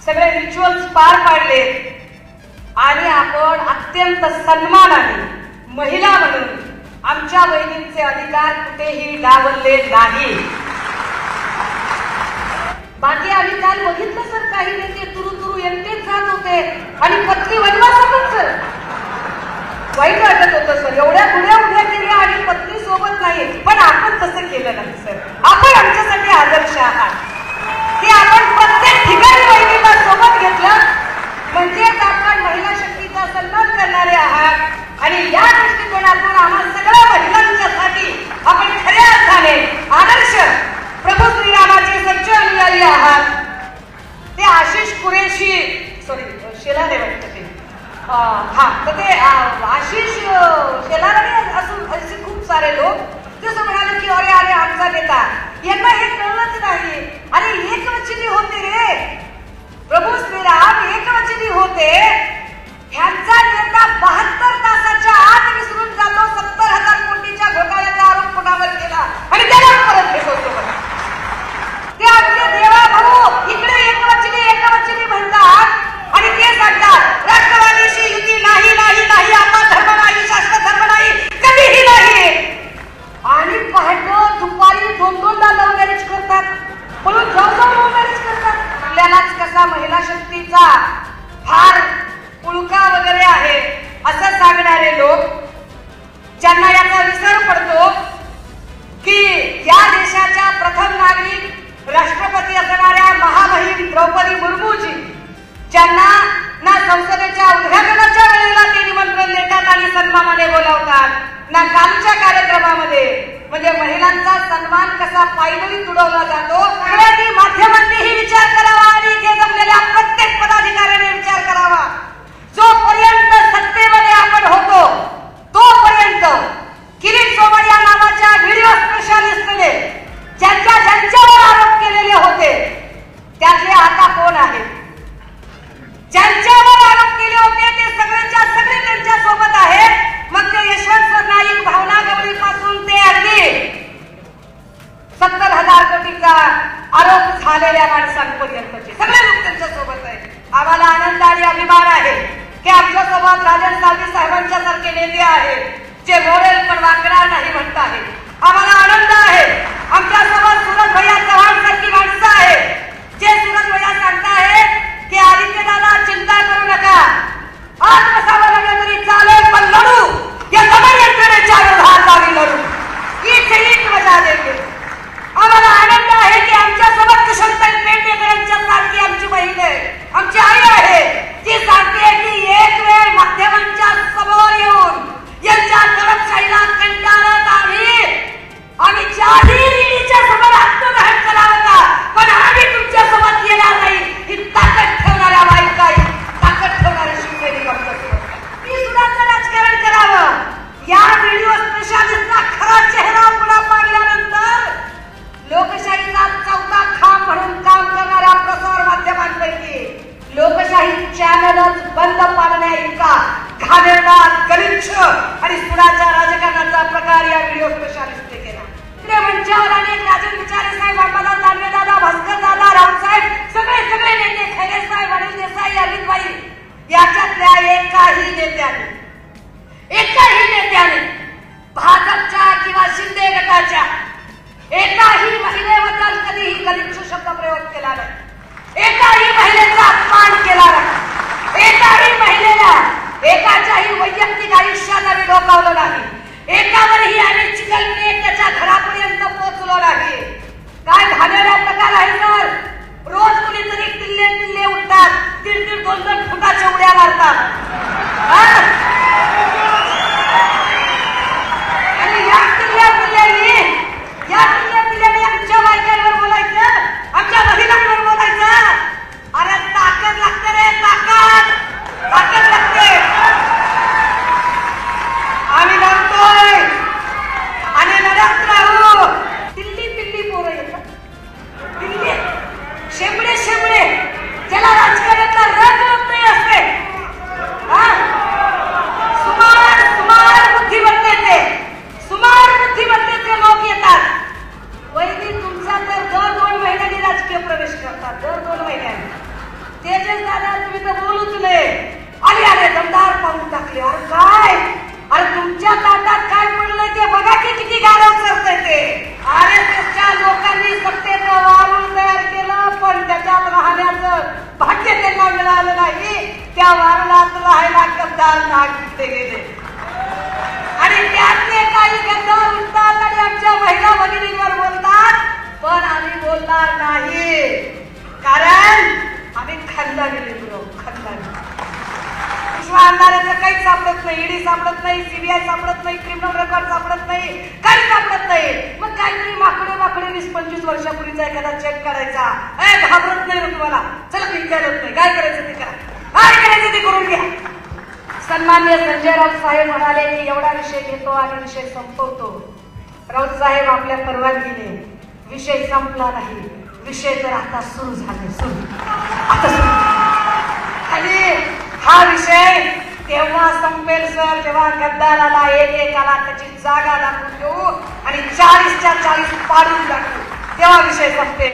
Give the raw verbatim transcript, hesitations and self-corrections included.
सगळे रिच्युअल्स पार पाडले आणि आपण अत्यंत सन्मानाने महिला म्हणून आमच्या बहिणींचे अधिकार कुठेही डावलले नाही. बाकी आम्ही काल बघितलं सर, काही नेते तुरु तुरु एकटेच जात होते आणि पत्नी वनवासातच सर. वाईट वाटत होतं सर, एवढ्या गुन्ह्या उभ्या केल्या आणि पत्नी सोबत नाही. पण आपण तसं केलं नाही सर. आपण आमच्यासाठी आदर्श आहात की आपण प्रत्येक ठिकाणी बहिणीला सोबत घेतलं म्हणजेच आपण महिला शक्तीचा सन्मान करणारे आहात आणि या दृष्टिकोनातून आम्हा सगळ्या महिलांच्यासाठी आपण खऱ्या अर्थाने आदर्श प्रभू श्रीरामाचे सच्चे अनुयायी आहात. ते आशिष कुरेशी सॉरी शेलारे वाटतं ते हा तर ते आशिष शेलारे असून असे खूप सारे लोक ते असं म्हणाले की अरे अरे आमचा नेता, यांना हे कळलंच नाही. अरे एकवचनी होते रे प्रभू श्रीराम, एकवचनी होते. ह्यांचा नेता बहात्तर तासाच्या आत विसरून जातो सत्तर हजार कोटीच्या घोटाळ्याचा आरोप कोणावर केला आणि त्याला परत भेटवतो. ते आमचे देवा भाऊ इकडे एकवचनी एकवचनी म्हणतात आणि ते सांगतात राष्ट्रवादीशी युती नाही नाही नाही, आपला धर्म नाही, शाश्वत धर्म नाही, कधीही नाही. आणि पहाटे दुपारी दोन दोनदा लव्ह मॅरेज करतात, म्हणून जाऊ जाऊ लव्ह मॅरेज करतात. आपल्यालाच कसा महिला शक्तीचा फार पुळका वगैरे आहे असं सांगणारे लोक, ज्यांना याचा विसर पडतो की या देशाच्या प्रथम नागरिक राष्ट्रपती असणाऱ्या महामहिम द्रौपदी मुर्मूजी, ज्यांना ना संसदेच्या उद्घाटनाच्या वेळेला ते निमंत्रण देतात आणि सन्मानाने बोलावतात, ना कालच्या कार्यक्रमामध्ये, म्हणजे महिलांचा सन्मान कसा पायदळी तुडवला जातो. सगळ्यांनी माध्यमांनीही विचार करावा आणि इथे जमलेल्या प्रत्येक पदाधिकाऱ्याने विचार करावा. जोपर्यंत सत्तेमध्ये आपण होतो तोपर्यंत किरीट सोमर या नावाच्या व्हिडिओ स्पेशालिस्टने ज्यांच्या ज्यांच्यावर आरोप केलेले होते त्यातले आता कोण आहेत? ज्यांच्यावर आरोप केले होते ते सगळेच्या सगळे त्यांच्या सोबत आहेत. मग ते यशवंत नाईक, भावना गवळी पासून ते अगदी सत्तर हजार कोटीचा आरोप झालेल्या माणसांपर्यंतचे सगळे लोक त्यांच्या सोबत आहेत. आम्हाला आनंद आणि अभिमान आहे की आमच्या सोबत राजन साळवी साहेबांच्या सारखे नेते आहेत जे मोडेल पण वाकणार नाही म्हणत आहेत. आम्हाला आनंद आहे आमच्या सोबत सुरत भैया चव्हाण सारखी माणसं आहेत जे सुरत भैया सांगतायत की आदित्य दादा चिंता करू नका, आज बसावं लागलं तरी चालेल पण लढू, या सगळ्या यंत्रणेच्या विरोधात आम्ही लढू, ही सैनिक मजा देते. आम्हाला आनंद आहे की आमच्या सोबत कुशलताई पेडणेकरांच्या सारखी आमची बहीण आहे, आमची आई आहे, ती सांगते की एक वेळ माध्यमांच्या समोर येऊन यांच्या दडपशाहीला कंटाळत आम्ही आम्ही चारही ईडीच्या समोर आत्मदहन केला होता, पण आम्ही तुमच्या सोबत येणार नाही. ही ताकद ठेवणाऱ्या बायका, ताकद ठेवणारे शिवसैनिक आमच्यासोबत. मी सुद्धा राजकारण करावं, या व्हिडिओ स्पेशालिस्टचा खरा चेहरा पुन्हा पाडल्यानंतर लोकशाहीचा चौथा खांब म्हणून काम करणाऱ्या प्रसार माध्यमांपैकी लोकशाही चॅनलच बंद पाडण्या इतका घाणेरडा, गलिच्छ आणि सुडाच्या राजकारणाचा प्रकार या व्हिडिओ स्पेशालिस्टने केला. इकडे मंचावर अनेक राजन विचारे साहेब, अंबादास दानवे दादा, भास्कर दादा, रावसाहेब, सगळे सगळे नेते, खैरे साहेब, अनिल देसाई, अमितभाई, याच्यातल्या एकाही नेत्याने एकाही नेत्याने भाजपच्या किंवा शिंदे गटाच्या एकाही महिलेबद्दल कधीही गलिच्छ शब्द प्रयोग केला नाही, एकाही महिलेचा अपमान केला नाही, एकाही महिलेला एकाच्याही वैयक्तिक आयुष्याला मी डोकावलं नाही, एकावरही आम्ही चिकलने त्याच्या घरापर्यंत पोहोचलो नाही. काय घाणेरडा प्रकार आहे सर. रोज कुणीतरी किल्ले किल्ले उठतात, दीड दीड दोन दोन फुटाच्या उड्या मारतात आणि या किल्ल्या किल्ल्यानी या किल्ल्या किल्ल्यानी आमच्या बायकांवर बोलायचं, आमच्या महिलांवर बोलायचं. अरे ताकद लागते रे, ताकद ताकद लागते. आम्ही लढतोय आणि लढत बोलणार नाही, कारण आम्ही खानदानी लेकरं, खानदानी. विश्व आणणाऱ्याचं काहीच सापडत नाही, ईडी सापडत नाही, सीबीआय सापडत नाही, क्रिमिनल रेकॉर्ड सापडत नाही, काही सापडत नाही. मग काहीतरी माकडे माकडे वीस पंचवीस वर्षापूर्वीचा एखादा चेक काढायचा. ए घाबरत नाही तुम्हाला, चला विचारत नाही, काय करायचं ते करा, काय करायचं ते करून घ्या. सन्मान्य संजय राऊत साहेब म्हणाले की एवढा विषय घेतो आणि विषय संपवतो. राऊत साहेब आपल्या परवानगीने विषय संपला नाही, विषय तर आता सुरू झाले, सुरू आता सुरू. आणि हा विषय तेव्हा संपेल सर जेव्हा गद्दाराला एक एकाला त्याची जागा दाखवून देऊ आणि चाळीसच्या चाळीस पाडून टाकू, तेव्हा विषय संपेल.